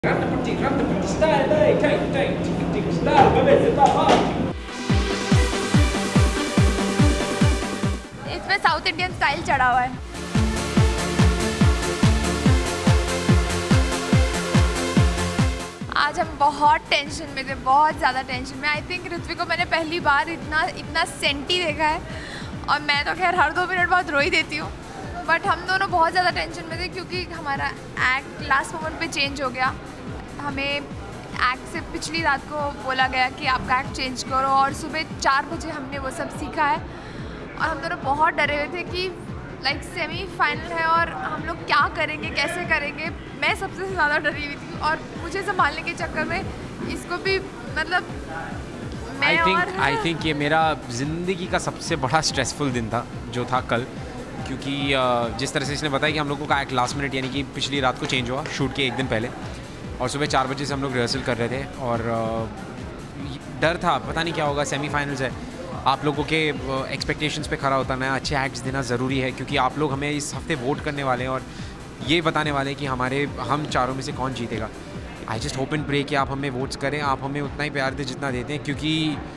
इसमें south Indian style चढ़ा हुआ है। आज हम बहुत टेंशन में थे, बहुत ज़्यादा टेंशन में। आई थिंक ऋत्विक को मैंने पहली बार इतना सेंटी देखा है, और मैं तो खैर हर 2 मिनट बाद रो ही देती हूँ। बट हम दोनों बहुत ज़्यादा टेंशन में थे क्योंकि हमारा एक्ट लास्ट मोमेंट पे चेंज हो गया। हमें एक्ट से पिछली रात को बोला गया कि आपका एक्ट चेंज करो, और सुबह 4 बजे हमने वो सब सीखा है। और हम दोनों बहुत डरे हुए थे कि लाइक सेमीफाइनल है और हम लोग क्या करेंगे, कैसे करेंगे। मैं सबसे ज़्यादा डरी हुई थी, और मुझे संभालने के चक्कर में इसको भी मतलब आई थिंक ये मेरा ज़िंदगी का सबसे बड़ा स्ट्रेसफुल दिन था जो था कल, क्योंकि जिस तरह से इसने बताया कि हम लोगों का एक्ट लास्ट मिनट यानी कि पिछली रात को चेंज हुआ शूट के 1 दिन पहले, और सुबह 4 बजे से हम लोग रिहर्सल कर रहे थे। और डर था, पता नहीं क्या होगा, सेमीफाइनल्स है, आप लोगों के एक्सपेक्टेशंस पे खरा उतरना है, अच्छे एक्ट्स देना ज़रूरी है, क्योंकि आप लोग हमें इस हफ्ते वोट करने वाले हैं और ये बताने वाले हैं कि हम चारों में से कौन जीतेगा। I just hope and pray कि आप हमें वोट्स करें, आप हमें उतना ही प्यार दें जितना देते हैं, क्योंकि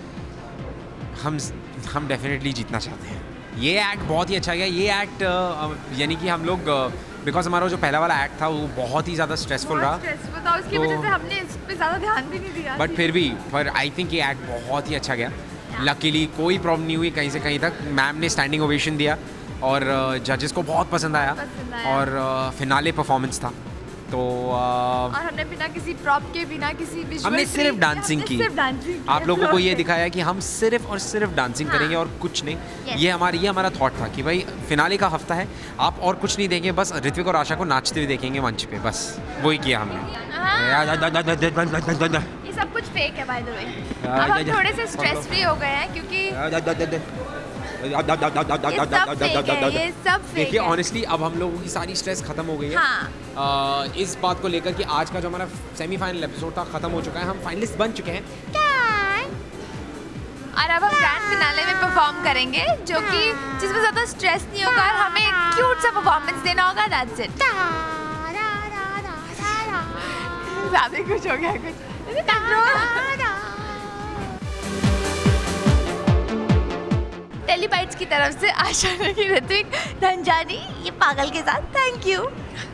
हम डेफिनेटली जीतना चाहते हैं। ये एक्ट बहुत ही अच्छा गया। ये एक्ट यानी कि हम लोग बिकॉज हमारा जो पहला वाला एक्ट था वो बहुत ही ज़्यादा स्ट्रेसफुल रहा, उसकी वजह से हमने इस पे ज़्यादा ध्यान भी नहीं दिया। बट फिर भी आई थिंक ये एक्ट बहुत ही अच्छा गया। लकीली कोई प्रॉब्लम नहीं हुई कहीं से कहीं तक। मैम ने स्टैंडिंग ओवेशन दिया और जजेस को बहुत पसंद आया, और फिनाले परफॉर्मेंस था। तो और हमने बिना किसी प्रॉप के, बिना किसी विजुअल, हमने सिर्फ डांसिंग की। आप लोगों को ये दिखाया कि हम सिर्फ और सिर्फ डांसिंग करेंगे और कुछ नहीं। ये हमारा थॉट था कि भाई फिनाले का हफ्ता है, आप और कुछ नहीं देंगे, बस ऋत्विक और आशा को नाचते हुए देखेंगे मंच पे, बस वही किया हमने। ये सब कुछ फेक है बाय द वे। अब हम थोड़े से स्ट्रेस फ्री हो गए हैं क्योंकि ये सब देखिए ऑनेस्टली अब हम लोगों की सारी स्ट्रेस खत्म हो गई है। हाँ। इस बात को लेकर कि आज का जो हमारा सेमीफाइनल एपिसोड था खत्म हो चुका है, हम फाइनलिस्ट बन चुके हैं। और अब हम ग्रैंड फिनाले में परफॉर्म करेंगे, जो कि जिसमें ज़्यादा स्ट्रेस नहीं होगा और हमें क्यूट सा परफॉर्मेंस देना होगा। That's it. ज़्यादा कुछ हो गया कुछ। टेलीबाइट्स की तरफ से आशा की ऋत्विक धनजानी ये पागल के साथ थैंक यू।